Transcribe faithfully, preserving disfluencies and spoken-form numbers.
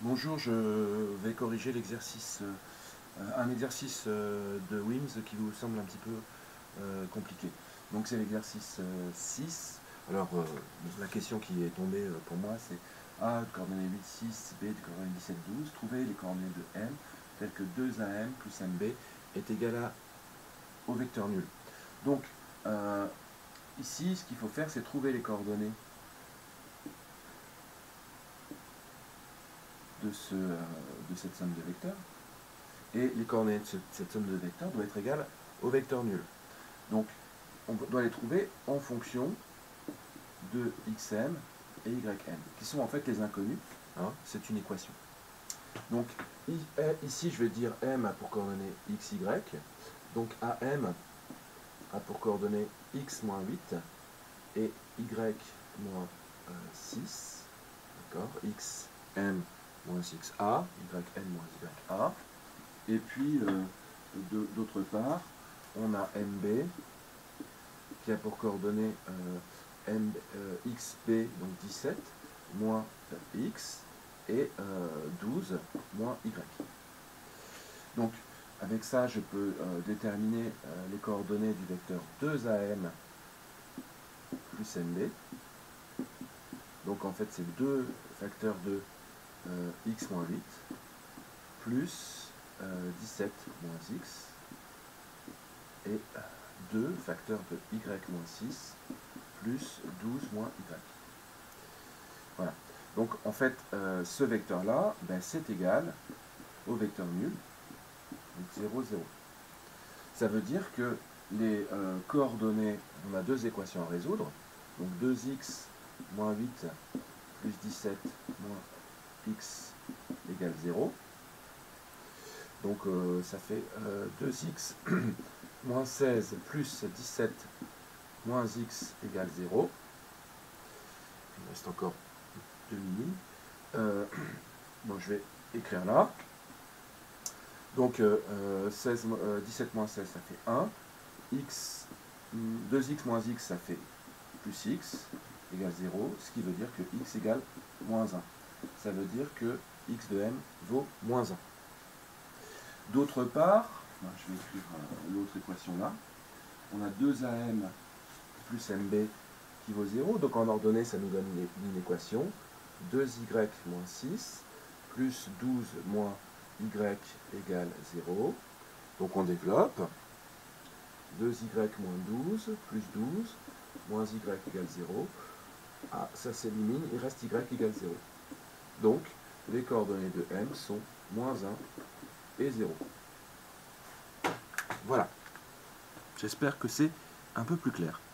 Bonjour, je vais corriger l'exercice, euh, un exercice euh, de WIMS qui vous semble un petit peu euh, compliqué. Donc c'est l'exercice euh, six. Alors euh, la question qui est tombée euh, pour moi c'est A de coordonnées huit, six, B de coordonnées dix-sept, douze. Trouver les coordonnées de M telles que deux A M plus M B est égal à au vecteur nul. Donc euh, ici ce qu'il faut faire c'est trouver les coordonnées de, ce, euh, de cette somme de vecteurs. Et les coordonnées de cette somme de vecteurs doivent être égales au vecteur nul. Donc, on doit les trouver en fonction de xm et ym, qui sont en fait les inconnus. Hein, c'est une équation. Donc, ici, je vais dire m a pour coordonnées xy. Donc, am a pour coordonnées x moins huit et y moins six. D'accord, xm moins six a, yn moins ya. Et puis, euh, d'autre part, on a M B qui a pour coordonnées euh, M, euh, xb, donc dix-sept, moins x, et euh, douze, moins y. Donc, avec ça, je peux euh, déterminer euh, les coordonnées du vecteur deux A M plus M B. Donc, en fait, c'est deux facteurs de euh, x moins huit, plus euh, dix-sept moins x, et deux facteurs de y moins six, plus douze moins y. Voilà. Donc, en fait, euh, ce vecteur-là, ben, c'est égal au vecteur nul, donc zéro, zéro. Ça veut dire que les euh, coordonnées, on a deux équations à résoudre, donc deux x moins huit plus dix-sept moins x égale zéro. Donc euh, ça fait euh, deux x moins seize plus dix-sept moins x égale zéro. Il me reste encore deux lignes. Euh, bon, je vais écrire là. Donc euh, seize, euh, dix-sept moins seize, ça fait un. X, deux x moins x, ça fait plus x égale zéro, ce qui veut dire que x égale moins un. Ça veut dire que x de m vaut moins un. D'autre part, je vais écrire l'autre équation là, on a deux A M plus M B qui vaut zéro, donc en ordonnée ça nous donne une, une équation, deux y moins six plus douze moins y égale zéro, donc on développe, deux y moins douze plus douze moins y égale zéro, ah, ça s'élimine, il reste y égale zéro. Donc les coordonnées de m sont moins un et zéro. Voilà. J'espère que c'est un peu plus clair.